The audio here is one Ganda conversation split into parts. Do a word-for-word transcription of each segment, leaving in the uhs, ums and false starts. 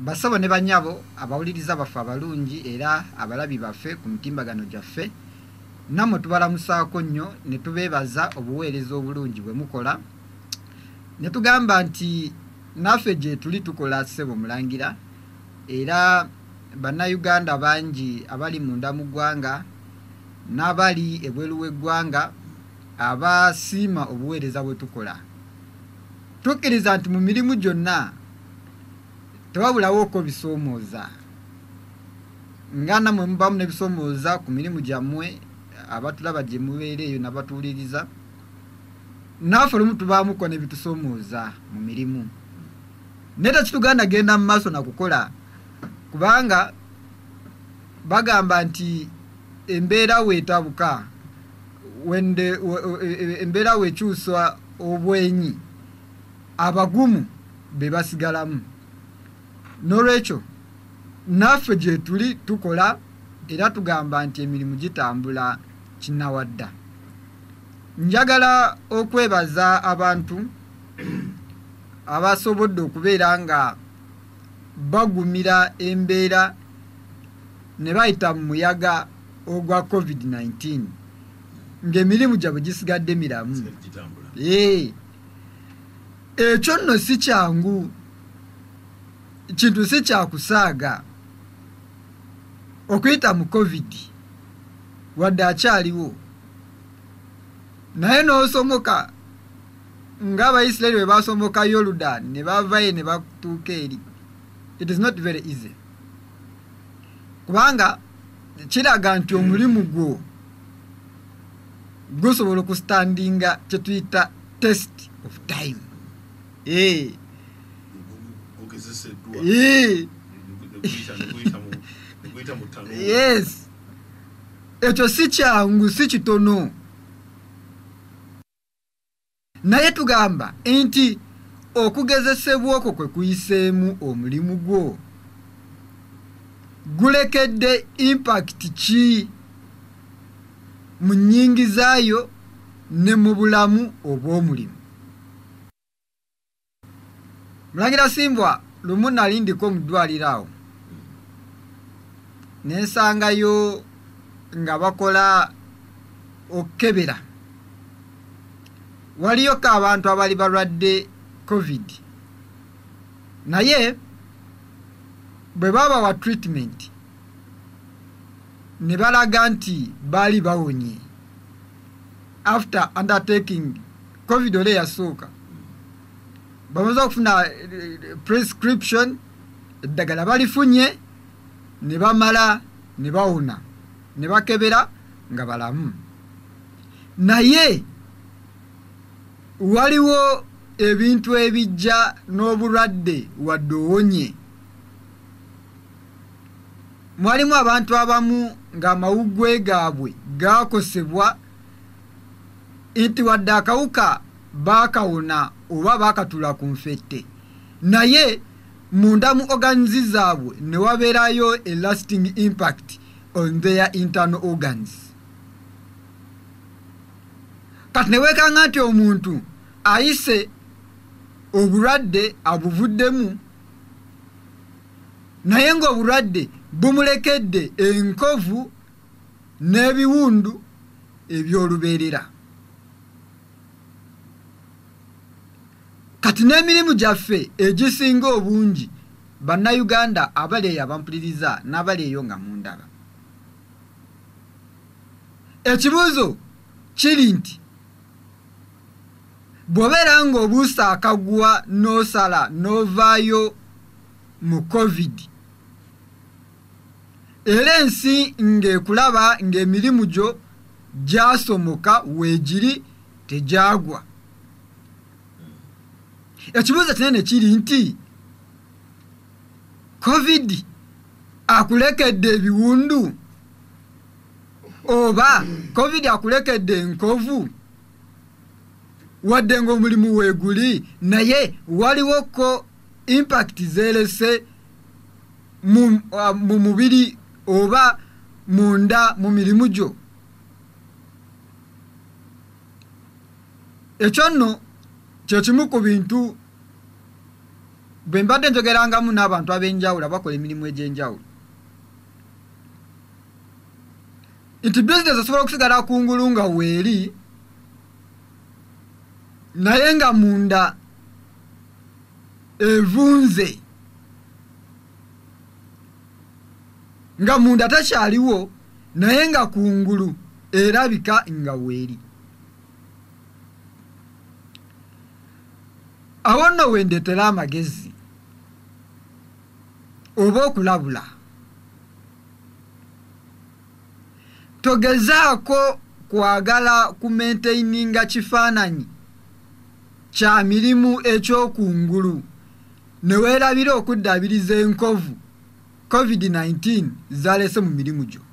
basabo ne banyabo abawuliriza baffe abalungi era abalabi baffe ku mutimbagano gyaffe namwe tubalamusaako nnyo ne tubeebaza obuweereza obulungi bwe mukola ne tugamba nti naffe gye tuli tukola ssebo mulangira era bannayuganda bangi abali munda mu ggwanga n'abali ebweru w'eggwanga abasiima obuweereza bwe tukola. Tukkiriza nti mu mirimu gyonna tewabulawo ko bisoomooza nga namwe mubamu ne bisoomooza ku mirimu gyammwe abatulaba gye mubeera eyo n'abatuwuliriza naffe olumu tubaamuko ne bitusoomooza mu mirimu naye tekituganda genda mu maaso nakukola kubanga bagamba nti embeera weetabuka wende embeera wekyusa obwenyi abagumu be basigalamu. N'olwekyo naffe gye tuli tukola era tugamba nti emirimu gitambula kinnawadda. Njagala okwebaza abantu abasobodde okubeera nga bagumira embeera ne bayita mu muyaga ogwa covid nineteen ng'emirimu gyabwe gisigadde miramu. Ekyo nno si kyangu, kintu si kyakusaaga okuyita mu covid wadde akyaliwo naye n'osomoka ng'Abayisirayiri bwe basomoka Yorudan ne bavayo ne batuuka eri. It is not very easy kubanga kiraga nti omulimu gwo gusobola okustandinga kye tuyita test of time. Eh. Eh. Yes. Ekyo si kyangu si kitono. Naye tugamba nti okugezesebwa okwo kwe kuyiseemu omulimu gwo gulekedde impact ki mu nnyingizaayo ne mu bulamu obw'omulimu. Mulangira Simbwa lumu nali ndiko mu ddwaliro awo ne nsangayo nga bakola okukebera. Waliyo ka abantu abali balwadde covid naye bwe baba wa treatment ne balaga nti baali bawonye after undertaking covid ole yasooka bamaze okufuna prescription eddagala balifunye ne bamala ne bawona ne bakebera nga balamu. Naye waliwo ebintu ebijja n'obulwadde wadde owonye. Mwalimu abantu abamu ng'amawuggwe gaabwe gaakosebwa nti wadde akawuka baakawona oba baakatula ku nfette naye munda mu organs zaabwe ne wabeerayo a lasting impact on their internal organs. Kati ne weekanga nti omuntu ayise obulwadde abuvuddemu naye ng'obulwadde bumulekedde enkovu n'ebiwundu eby'olubeerera. Kati n'emirimu gyaffe egisinga obungi bannayuganda abali eyo abampuliriza n'abali eyo nga mundaba. Ekibuuzo kiri nti bw'obeera ng'obuusa akaggwa n'osala n'ovaayo mu covid era ensi ng'ekulaba ng'emirimu gyo gyasomoka weegiri tegyagwa. Ekibuuzo kinene kiri nti covid akulekedde ebiwundu oba covid akulekedde enkovu wadde ng'omulimu weeguli naye waliwo ko impact zeerese mu, uh, mu mubiri oba munda mu mirimu gyo. Ekyo nno kye kimu ku bintu bwe mbadde njogerangamu n'abantu ab'enjawulo abakola emirimu egy'enjawulo nti bizinesi osobola okusigala kungulu nga weeri naye nga munda evunze nga munda takyaliwo naye nga kungulu erabika nga weeri. Awo nno wendetera amagezi oba okulabula togezaako kwagala kumentaininga kifaananyi kya mirimu ekyokungulu ne weerabira okuddaabiriza enkovu covid nineteen zalese mu mirimu gyo.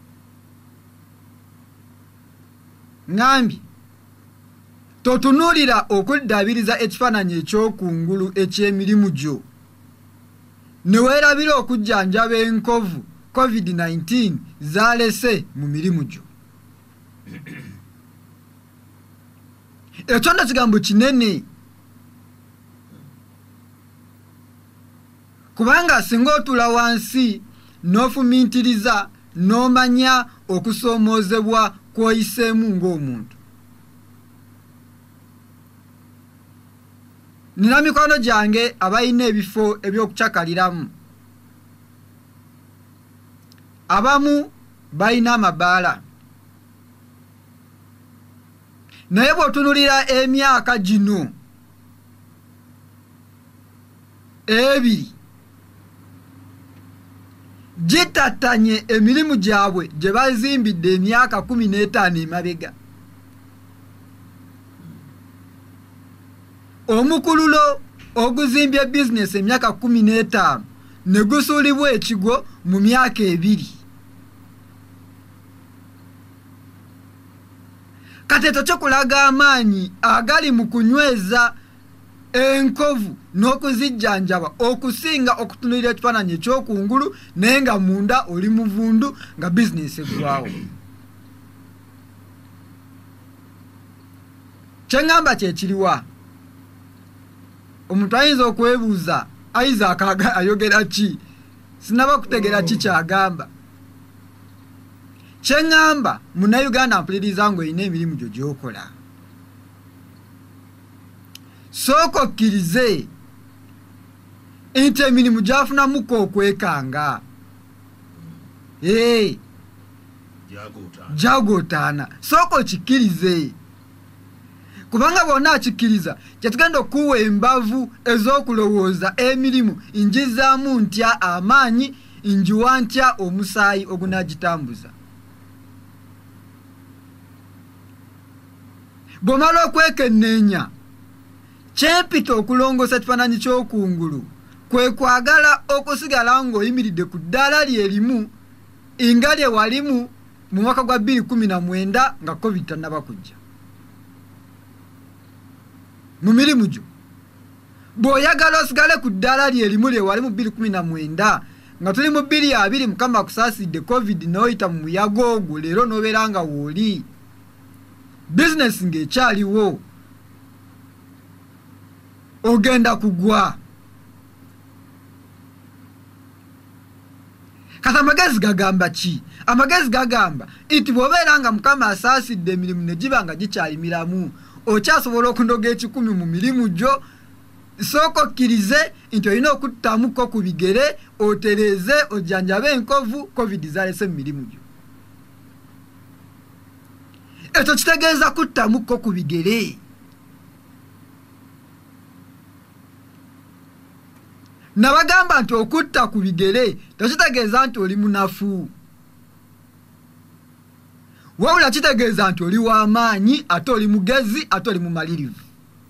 Ngambye totunuulira okuddaabiriza ekifaananyi ekyokungulu eky'emirimu gyo ne weerabira okujjanjaba enkovu covid nineteen zalese mu mirimu gyo. Ekyo ndo kigambo kinene kubanga singa otula wansi n'ofumintiriza n'omanya okusoomoozebwa kw'oyiseemu ng'omuntu. Nina mikono gyange abalina ebifo eby'okucakaliramu. Abamu balina amabaala. Naye bw'otunulira emyaka gino ebiri gitatanye emirimu gyabwe gye bazimbidde emyaka kumi n'etaano emabega. Omukululo oguzimbye bizinesi emyaka kumi n'etaano ne gusuulibwa ekigo mu myaka ebiri. Kateto kyokulaga amaanyi agali mu kunyweza enkovu n'okuzijjanjaba okusinga okutunulira ekifaananyi ekyokungulu naye nga munda oli muvundu nga bizinesi eggwawo. Kye ngamba kye kiriwa omuntu ayinza okwebuuza Isaac ayogera ki sinaba kutegera ki kyagamba. Kye ngamba Munnayuganda mpuliriza ng'olina emirimu gyo gy'okola sooka okkirize nti emirimu gyafunamuko okwekanga ee jagootaana sooka okikkirize kubanga bwonna akikkiriza kyetugenda okuwa embavu ez'okulowooza emirimu njizaamu ntya amaanyi njiwa ntya omusaayi ogunaagitambuza. Bw'omala okwekenneenya kyempita okulongoosa ekifaananyi ky'okungulu kwe kwagala okusigala ng'oyimiridde ku ddaala lyerimu nga lye walimu mu mwaka gwa bbiri kumi na mwenda nga covid tannaba kujja. Mu mirimu gyo bw'oyagala osigale ku ddaala lyerimu lye wali mu bbiri kumi na mwenda nga tuli mu bbiri abiri Mukama akusaasidde covid n'oyita mu muyaga ogwo leero n'obeera nga wooli bizinesi ng'ekyaliwo ogenda kugwa. Kati amagezi gagamba ki? Amagezi gagamba nti bw'obeera nga Mukama asaasidde emirimu ne giba nga gikyalimiramu okyasobola okunoga ekikumi mu mirimu gyo sooka okkirize nti olina okuttamuko ku bigere otereeze ojjanjabe enkovu covid zalese mu mirimu gyo. Ekyo kitegeeza kuttamuko ku bigere. Nabagamba nti okutta ku bigere tekitegeeza nti oli munafu wabula kitegeeza nti oli w'amaanyi ate oli mugezi ate oli mumalirivu.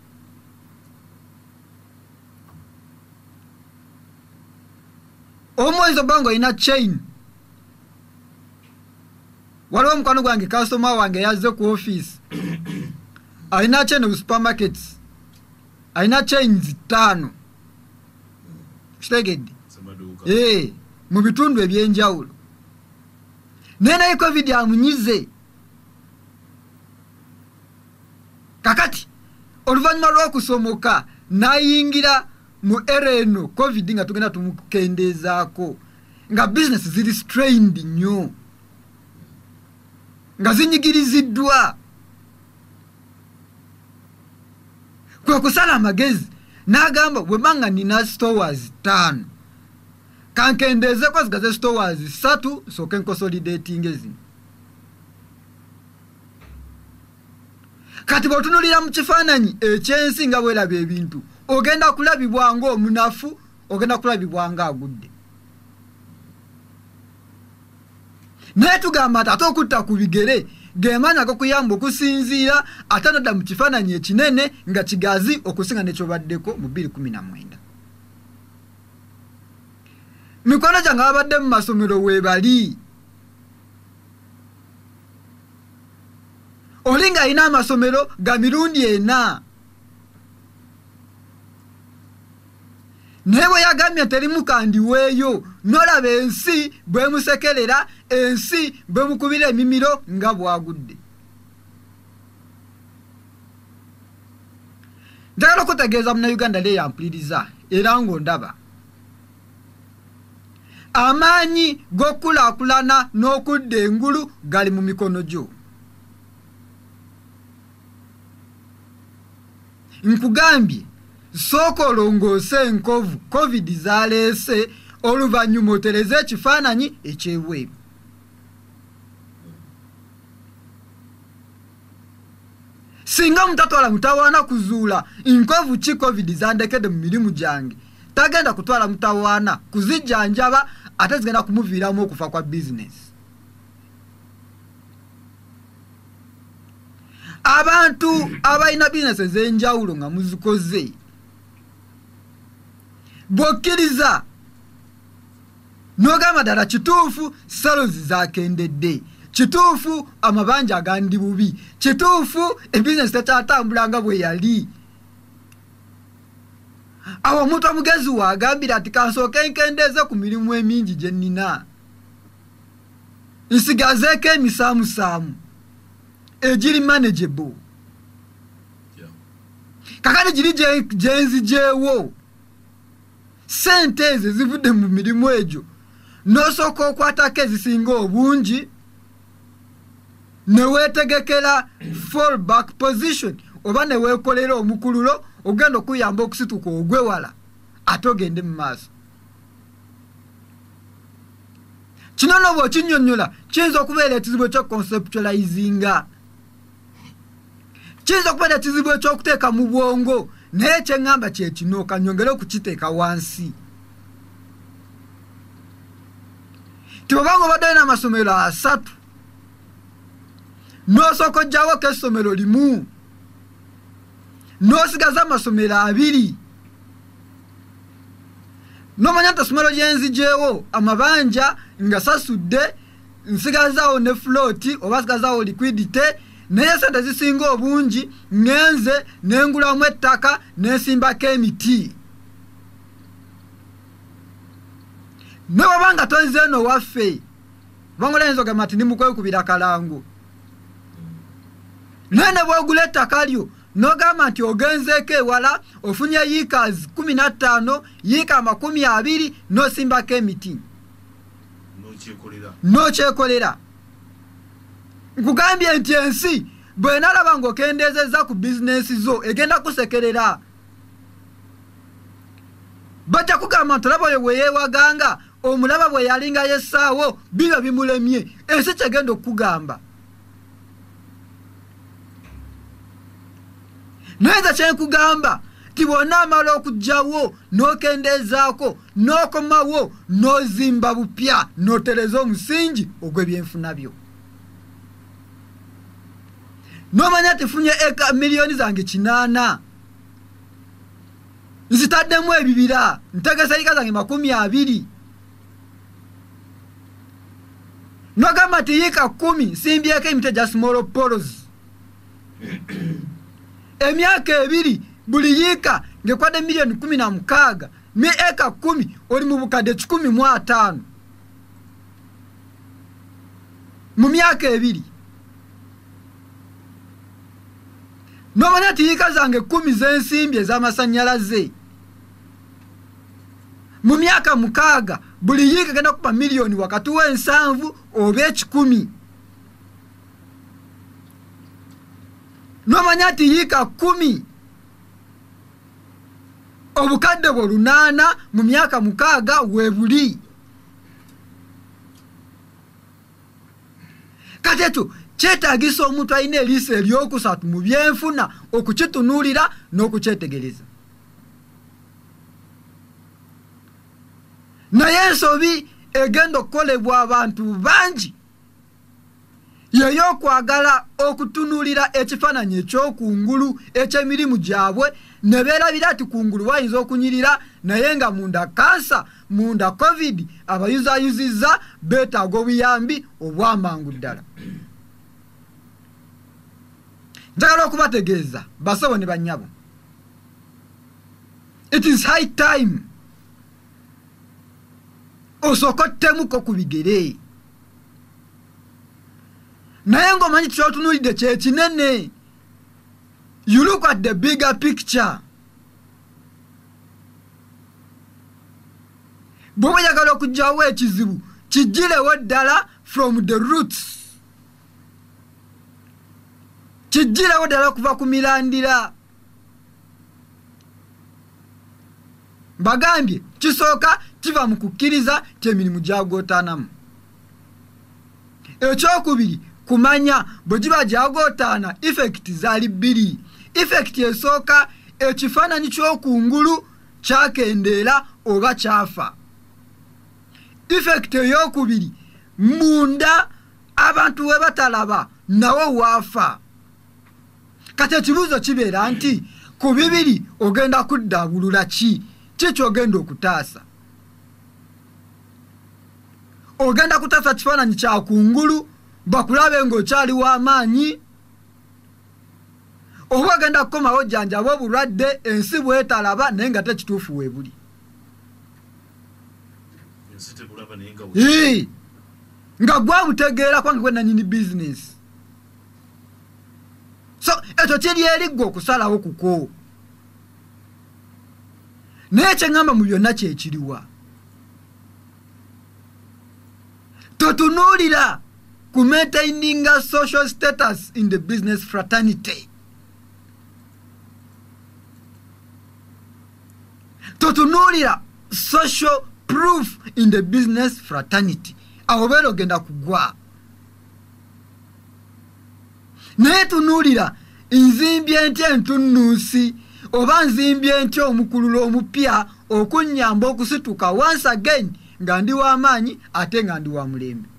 Omwoyinza obba nga olina chain. Waliwo omukwano gwange kasitoma wange yazze ku ofiisi alina chain mu supermarkets alina chains ttaano kitegedde ee mu bitundu ebyenjawulo naye naye covid amunyize. Kakati oluvannyuma lw'okusomoka n'ayingira mu ereno covid nga tugenda tumukendezaako nga business ziri strained nnyo nga zinyigiriziddwa kwe kusala amagezi n'agamba bwemanga nina stores ttaano kankendeezeko zigaze stores ssatu sooke nkonsolidating ezino kati bw'otunulira mu kifaananyi ekyensi nga bweraba ebintu ogenda kulabibwa ng'omunafu ogenda kulabibwa ng'agudde naye tugamba ati ate okutta ku bigere gemaanyi ag'okuyamba okusinziira ate nodda mu kifaananyi ekinene nga kigazi okusinga nekyobaddeko mu bbiri kumi na mwenda mikono gyange ababadde mu masomero weebali oli nga alina amasomero ga mirundi ena naye bwe yagambye terimu kandiweeyo nolaba ensi bwemusekerera ensi bwemukubira emimiro nga bwagudde njagala okutegeeza munnayuganda leero yampuliriza era ng'ondaba amaanyi g'okukulaakulana n'okudda engulu gali mu mikono gyo nkugambye sooka olongoose enkovu covid zaleese oluvannyuma otereze ekifaananyi ekyebweru singa mutatwala mutawaana kuzuula nkovu ki covid zandekedde mu mirimu gyange tagenda kutwala mutawaana kuzijjanjaba ate zigenda kumuviiramu okufa kwa bizinesi abantu abalina bizinesi ez'enjawulo nga muzikoze bw'okkiriza n'ogamba ddala kituufu salozi zakendedde kituufu amabanja agandi bubi kituufu ebizinesi tekyatambula nga bwe yali awo omuntu omugezi waagambira ati kansooke nkendeeze ku mirimu emingi gye nnina nsigazeeko emisaamusaamu egiri manageable kakati giri gyenzijeewo sente ezo zivudde mu mirimu egyo n'osooka okwatako ezisinga obungi neweetegekera fallback position oba neweekolera omukululo ogenda okuyamba okusituka ogwewala ate ogende mu maaso kino n'obwa okinnyonnyola kiyinza okubeera ekizibu ekyoconceptualizinga kiyinza okubeera ekizibu ekyokuteeka mu bwongo naye kyeŋŋamba kye kino kanyongere okukiteeka wansi tibobanga obadde olina amasomero asatu n'osooka ojjawo ko essomero limu n'osigaza amasomero abiri n'omanya nti essomero gyenzijeewo amabanja nga sasudde nsigazaawo ne flooti oba sigazaawo liquidity naye sente zisinga obungi ngenze nengulamu ettaka nensimbako emiti ne bw'obanga tonze eno waffe bangola yinza ogamba nti nimukwekubira kalango naye ne bw'ogula ettaka lyo n'ogamba nti ogenzeeko ewala ofunye yiikazi kumi na ttaano yiika amakumi abiri n'osimbako emiti n'okyekolera nkugambye nti ensi bwenalaba ng'okendeezezza ku bizinesi zo egenda kusekerera bajja kugamba nti olaba oyo bwe yeewaganga omulaba bwe yalinga yessaawo biba bimulemye ensi kyegenda okukugamba naye nze kyenkugamba ti bwonna amala okugjawo n'okendeezaako n'okomawo n'ozimba bupya n'otereza omusingi ogw'ebyenfuna byo n'omanya tifunye eka miliyoni zange kinaana nzitaddemu ebibira ntegesa yiika zange makumi abiri n'ogamba nti yiika kumi nsimbyeko emiti egya small poros emyaka ebiri buli yiika ng'ekwadde miliyoni kumi na mukaaga mi eka kumi oli mu bukadde kikumi mu ataano mu myaka ebiri n'omanya nti yiika zange kumi z'ensimbi ez'amasannyalaze mu myaka mukaaga buli yiika genda kuba miliyoni wakati w'ensanvu oba ekikumi. Nomanya nti yiika kumi obukadde bwo lunaana mu myaka mukaaga weebuli. Kati ekyo kyetaagisa omuntu alina eriiso eryokusatu mu byenfuna okukitunuulira n'okukyetegereza. Naye ensobi egenda okukolebwa abantu bangi yeyokwagala okutunuulira ekifaananyi ekyokungulu eky'emirimu gyabwe ne beerabira ati kungulu wayinza okunyirira naye nga munda kansa, munda covid abayuzayuzizza beetaaga obuyambi obw'amangu ddala. Njagala okubategeeza basawo ne bannyabo, it is high time osokottemuko ku bigere. Naye ng'omanyi kyotunuulidde kye kinene. You look at the bigger picture. Bw'oba oyagala okuggyawo ekizibu kigirewo ddala from the roots. Kigirewo ddala okuva ku mirandira. Bagambye kisooka kiva mu kukkiriza ky'emirimu gyagootaanamu. Ekyokubiri kumanya bwe giba gyagootaana effect zaali bbiri. Effect esooka ekifaananyi ky'okungulu kyakendeera oba kyafa. Effect ey'okubiri munda abantu we batalaba nawo waafa. Kati ekibuuzo kibeera nti ku bibiri ogenda kuddaabulula ki? Ki ky'ogenda okutaasa? Ogenda kutaasa kifaananyi kya kungulu bakulabe ng'okyali w'amaanyi, oba ogenda kukomawo jjanjaba obulwadde ensi bwetalaba naye nga tekituufu weebuli. Nga gwe butegeera kwange gwe nannyini bizinesi. So ekyo kiri eriggwa okusalawo kuko. Naye kye ŋŋamba mu byonna kye kiriwa. Totunuulira ku maintaining a social status in the business fraternity. Totunuulira social proof in the business fraternity. Aho beera ogenda kugwa. Naye tunuulira nzimbye ntya entunnuusi oba nzimbye ntya omukululo omupya okunnyamba okusituka once again nga ndi w'amaanyi ate nga ndi wa mulembe.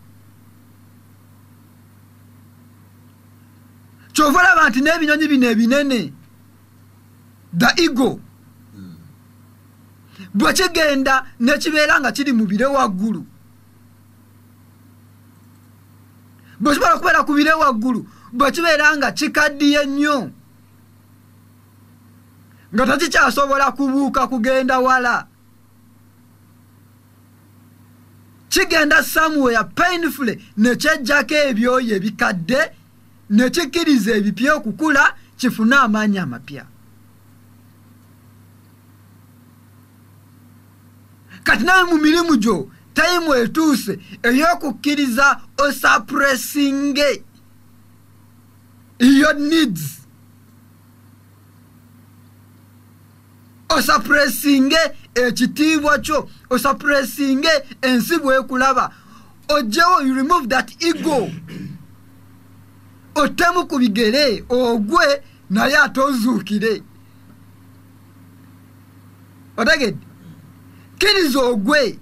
Kyova olaba nti n'ebinyonyi bino ebinene the ego bwe kigenda ne kibeera nga kiri mu bire waggulu, bwe kisobola okubeera ku bire waggulu, bwe kibeera nga kikaddiye nnyo nga tekikyasobola kubuuka kugenda wala, kigenda somewhere painfully ne kyejjako ebyoyo ebikadde ne kikkiriza ebipya okukula kifune amaanyi amapya. Kati nawe mu mirimu gyo tayimu etuuse ey'okukkiriza osuppressinge your needs, osuppressinge ekitiibwa kyo, osuppressinge ensi bwekulaba, ojjewo you remove that ego, otemu ku bigere ogwe naye ate ozuukire. Otegedde? Kkiriza ogwe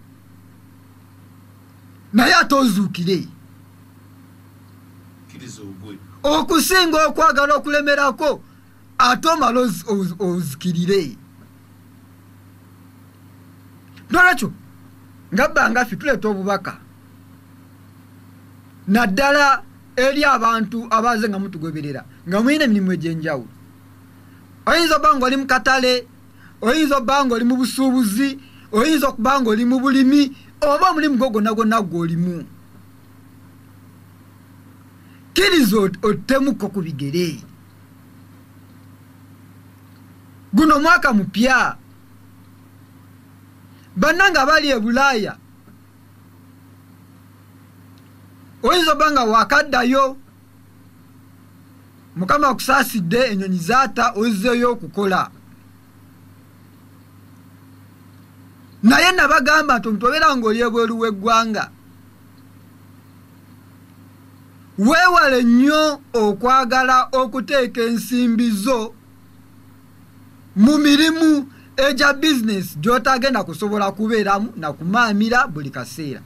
naye ate ozuukire. Okusinga okwagala okulemerako ate omala ozikirire. Nolwekyo nga bbanga ffe tuleeta obubaka naddala eri abantu abaze nga mutugoberera nga muyina emirimu egy'enjawulo. Oyinza obba ng'oli mu katale, oyinza obba ng'oli mu busuubuzi, oyinza okuba ng'oli mu bulimi, oba omulimu gwo gwonna gwonna gw'olimu. Kkiriza ottemuko ku bigere. Guno mwaka mupya bannanga bali e Bulaaya oyinza banga wakaddayo mukama okusaasidde enyonyi zaata ozzeeyo okukola naye nabagamba nti omuntu obeera ng'oli ebweru w'eggwanga weewale nnyo okwagala okuteeka ensimbi zo mu mirimu egya bizinesi gy'otagenda kusobola kubeeramu na kumaamira buli kaseera.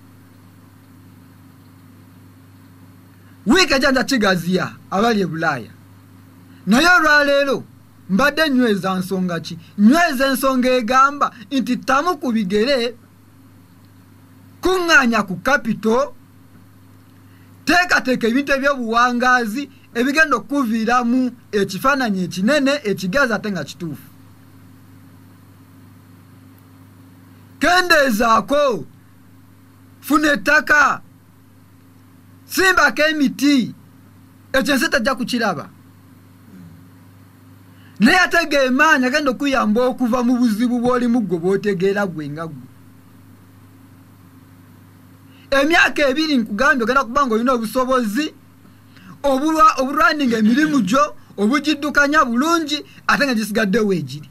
Wiiki ejja kigaziya abali e Bulaaya naye olwaleero mbadde nyweza nsonga ki? Nyweza ensonga egamba nti tamu ku bigere kuŋŋaanya ku kapito teekateeka ebintu eby'obuwangaazi ebigenda okuviiramu ekifaananyi ekinene ekigazi ate nga kituufu. Kendeezaako, funa ettaka, simbako emiti, ekyo ensi tajja kukiraba. Naye ate geemaanyi agenda okuyamba okuva mu buzibu bw'olimu ggwe bw'otegeera ggwe nga ggwe. Emyaka ebiri nkugambye ogenda kuba ng'olina obusobozi oburwaninga emirimu gyo obugiddukanya bulungi ate nga gisigaddewo egiri.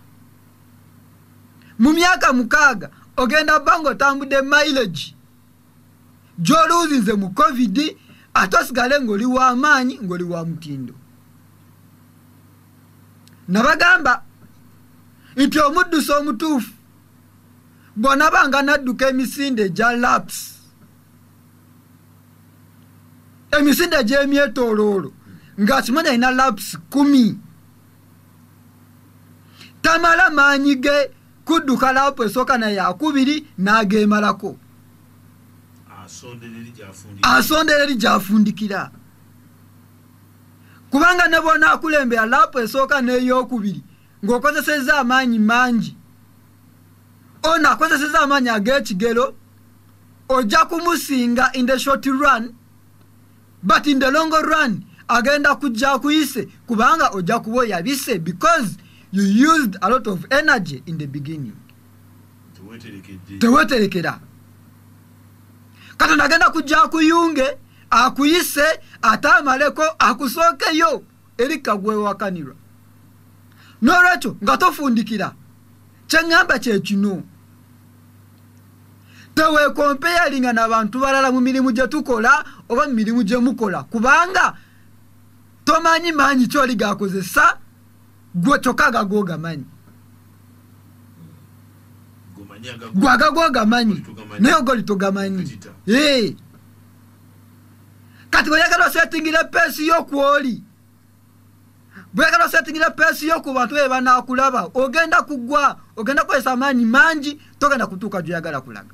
Mu myaka mukaaga ogenda bba ng'otambudde mileage gy'oluuzinze mu covid ate osigale ng'oli w'amaanyi ng'oli wa mutindo. Nabagamba nti omuddusi omutuufu bw'onabanga n'adduka emisinde egya laps, emisinde egy'emyetooloolo ng'akimanya alina laps kumi, tamala maanyi ge kudduka lapu esooka naye yakubiri n'ageemalako, asondera eri gy'afundikira. Kubanga ne bw'ona akulembera lapu esooka n'eyokubiri ng'okozesezza amaanyi mangi, ono akozesezza amaanyi ag'ekigero, ojja kumusinga in the short run, but in the long run agenda kujja kuyise kubanga ojja kuba oyabise because you used a lot of energy in the beginning. Teweterekera. Katonda agenda kujja kuyunge akuyise atamaleko akusookeyo eri kagwe wakanirwa. N'olwekyo nga tofundikira kye ŋŋamba kye kino, teweekompeyalinga n'abantu balala mu mirimu gye tukola oba mu mirimu gye mukola kubanga tomanyi maanyi ky'oli gakozesa gwe kyokka gagwo gamanyi. Gwe agagwo gamanyi naye ogoli togamanyi. Kati bw'oyagala osetingira peesi y'okwoli, bw'oyagala osetingira peesi y'oku bantu be banaakulaba ogenda kugwa, ogenda kukozesa amaanyi mangi, togenda kutuuka gy'oyagala kulaga.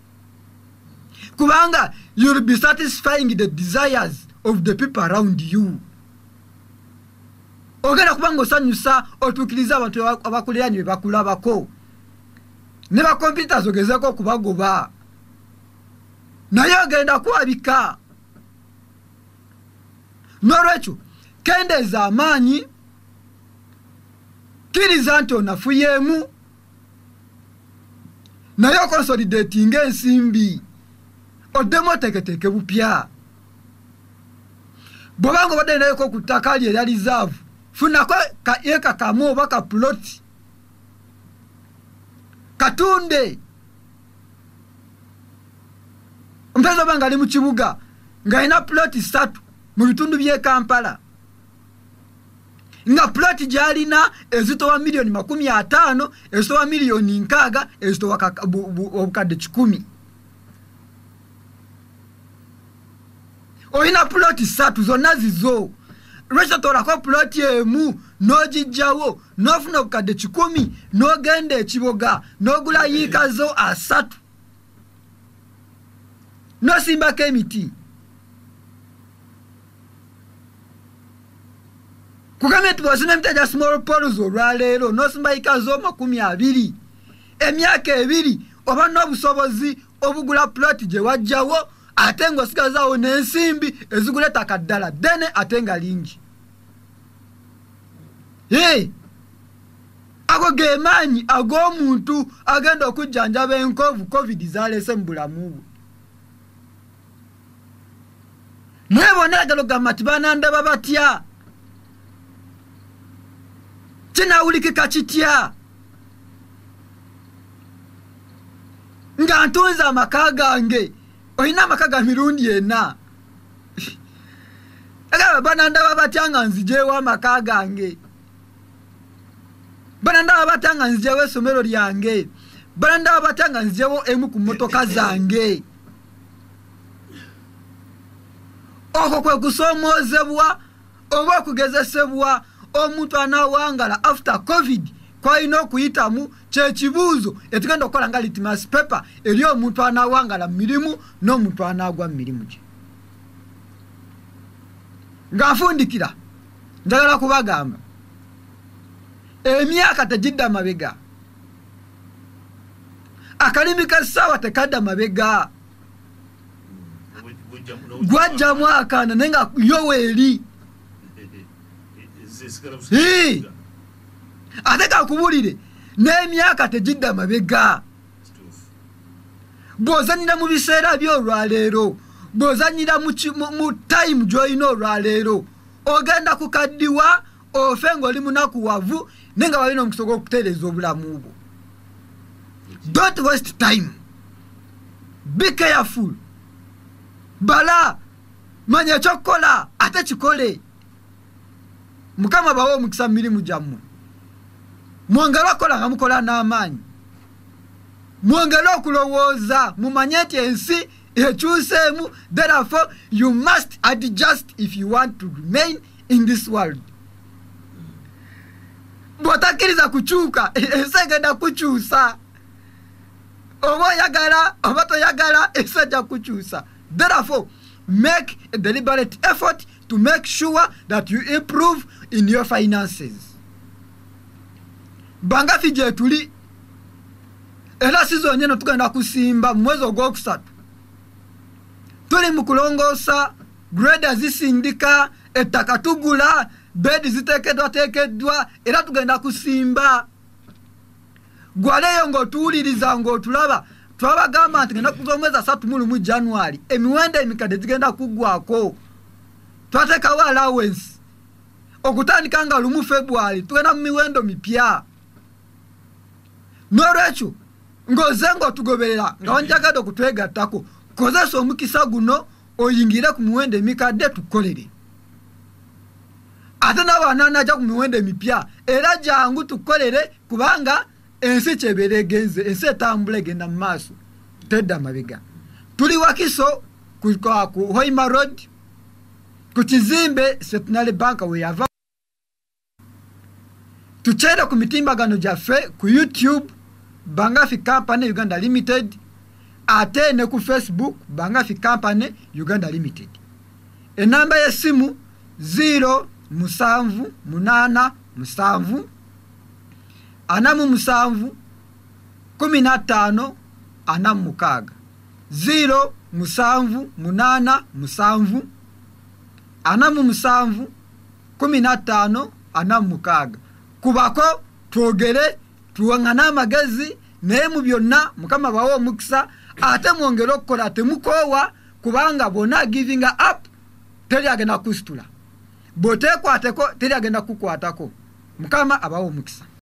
Kubanga you'll be satisfying the desires of the people around you. Ogenda kubanga osanyusa otuukiriza abantu abakuliraanye be bakulabako. Ne ba computers ogezeeko okubagoba. Naye ogenda kwabika. N'olwekyo kendeeza amaanyi, kkiriza nti onafuyeemu, naye okonsolidatinga ensimbi oddemu oteeketeeke bupya. Bw'obanga obadde nayeko ku ttaka lye erya reserve, funako eka kamu oba ka ploti katunde. Omusaza obanga ali mu kibuga ng'alina ploti ssatu mu bitundu by'e Kampala, nga ploti gy'alina ezitowa miliyoni makumi ataano, ezitowa miliyoni nkaaga, ezitowa obukadde kikumi. Olina ploti ssatu zonna zizo, lwekyo tolako ploti emu n'ogijjawo n'ofuna obukadde kikumi n'ogenda ekiboga n'ogula yiikazo asatu n'osimbako emiti. Kugambye nti bw'osimba emiti egya small poles olwaleero n'osimba yiikazo makumi abiri, emyaka ebiri oba n'obusobozi obugula ploti gye wajjawo ate ng'osigazaawo n'ensimbi ezigula ettaka ddala ddene ate nga lingi. Hey! ago gemanyi ago muntu agenda okujjanja benkovu covid zalese mbulamu nebo nagalo gamati bananda babatya tina ulikika kitya nga ntunza amakaga nge oyina amakaga mirundi yena aga bananda babatya nga nzijewa amakaga nge bananda babatanga nzijewe somero lyange bananda babatanga nzijewo emu ku motoka zange oko kwe kusomozebwa oba kugezesebwa omuntu anawangala after covid kwa ino kuyitamu kye kibuuzo etugenda okukola nga litmus paper eri omuntu anawangala mirimu n'omuntu anagwa mirimu kye nga nfundikira njagala kubagamba emyaka tegidda mabega akalimi kasawa tekadda mabega gwajja mwakana nenga yoweri ate kakubulire n'emyaka tegidda mabega bw'ozanyira mu biseera by'olwaleero bw'ozanyira mu time gy'olina olwaleero ogenda kukaddiwa ofe ng'oli munakuwavu nenga balina omukisa gw'okutereeza obulamu bwo. Don't waste time. Be careful. Bala manya ekyokukola ate kikole. Mukama bawe omukisa mirimu gyammwe. Mwongere okola nga mukola n'amaanyi. Mwongere okulowooza mumanye nti ensi ekyuseemu, therefore you must adjust if you want to remain in this world. Bwotakiriza kukyuka ensi egenda kukyusa. Oba oyagala oba toyagala ensi ejja kukyusa. Therefore make a deliberate effort to make sure that you improve in your finances. Banga fije tuli era season yeno tugenda kusimba mwezi ogwokusatu. Tuli mu kulongoosa grade zisindika ettaka tugula bed zitekedwa tekedwa era tugenda kusimba. Gwaleyo ng'otuwuliriza ng'otulaba twabagamba nti ngenda kuva omwezi asatu mu January emiwendo emikadde zigenda kuggwako. Twateekawo allowance okutandika nga lumu February tugenda mu miwendo mipya. N'olwekyo ng'oze ng'otugoberera nga wanjagadde okutwegattako kozesa omukisa guno oyingire ku miwendo emikadde tukolere. Ate n'abaana ajja ku miwendo emipya era jangu tukolere kubanga ensi kyebere genze ensi etambula egenda mu maaso tedda mabega. Tuli Wakiso ku, ku Hoima Road ku kizimbe Centenary Bank we yava. Tukyere ku mitimbagano gyaffe ku YouTube Bangafi Company Uganda Limited ate ne ku Facebook Bangafi Company Uganda Limited. Enamba y'essimu zero musanvu munana musanvu anamu musanvu kumi na ttaano anamu mukaaga. Zero musanvu munana musanvu anamu musanvu kumi na ttaano anamu mukaaga. Kubako twogere tuwangana amagezi naye mu byonna Mukama bawe omukisa ate mwongere okukola temukoowa kubanga bonna giving up teri agenda kusitula. Botekwateko teri agenda kukwatako. Mukama abawe omukisa.